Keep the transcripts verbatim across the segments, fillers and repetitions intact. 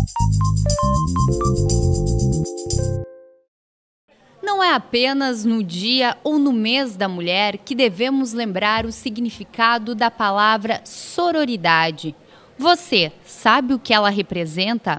Não é apenas no dia ou no mês da mulher que devemos lembrar o significado da palavra sororidade. Você sabe o que ela representa?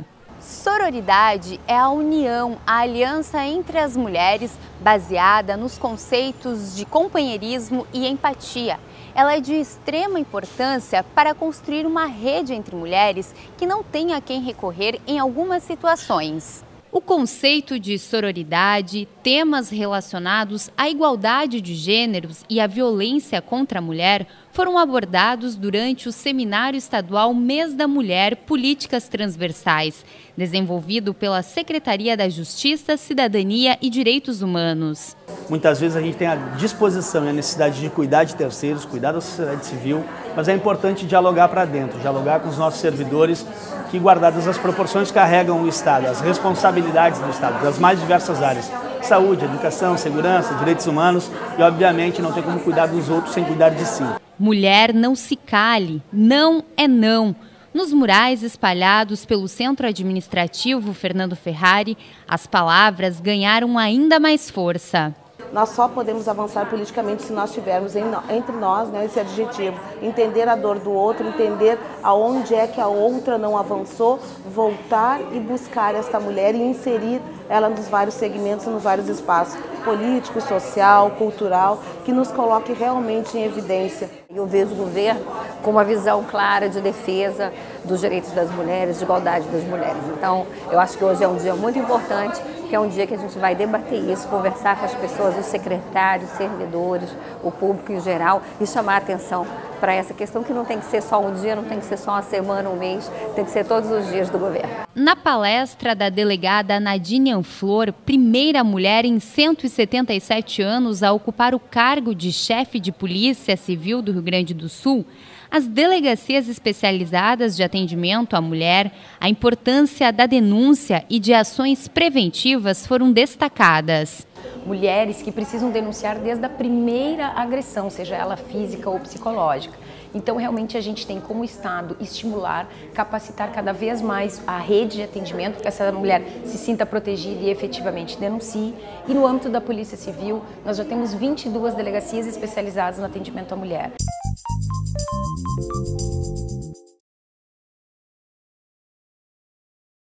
Sororidade é a união, a aliança entre as mulheres baseada nos conceitos de companheirismo e empatia. Ela é de extrema importância para construir uma rede entre mulheres que não tem a quem recorrer em algumas situações. O conceito de sororidade, temas relacionados à igualdade de gêneros e à violência contra a mulher foram abordados durante o Seminário Estadual Mês da Mulher Políticas Transversais, desenvolvido pela Secretaria da Justiça, Cidadania e Direitos Humanos. Muitas vezes a gente tem a disposição e a necessidade de cuidar de terceiros, cuidar da sociedade civil, mas é importante dialogar para dentro, dialogar com os nossos servidores que, guardadas as proporções, carregam o Estado, as responsabilidades do Estado, das mais diversas áreas: saúde, educação, segurança, direitos humanos e, obviamente, não tem como cuidar dos outros sem cuidar de si. Mulher, não se cale, não é não. Nos murais espalhados pelo Centro Administrativo Fernando Ferrari, as palavras ganharam ainda mais força. Nós só podemos avançar politicamente se nós tivermos entre nós, né, esse adjetivo: entender a dor do outro, entender aonde é que a outra não avançou, voltar e buscar essa mulher e inserir ela nos vários segmentos, nos vários espaços político, social, cultural, que nos coloque realmente em evidência. Eu vejo o governo com uma visão clara de defesa dos direitos das mulheres, de igualdade das mulheres. Então, eu acho que hoje é um dia muito importante, que é um dia que a gente vai debater isso, conversar com as pessoas, os secretários, servidores, o público em geral, e chamar a atenção para essa questão, que não tem que ser só um dia, não tem que ser só uma semana, um mês, tem que ser todos os dias do governo. Na palestra da delegada Nadine Anflor, primeira mulher em cento e setenta e sete anos a ocupar o cargo de chefe de Polícia Civil do Rio Grande do Sul, as delegacias especializadas de atendimento à mulher, a importância da denúncia e de ações preventivas foram destacadas. Mulheres que precisam denunciar desde a primeira agressão, seja ela física ou psicológica. Então, realmente, a gente tem como Estado estimular, capacitar cada vez mais a rede de atendimento, para que essa mulher se sinta protegida e efetivamente denuncie. E no âmbito da Polícia Civil, nós já temos vinte e duas delegacias especializadas no atendimento à mulher.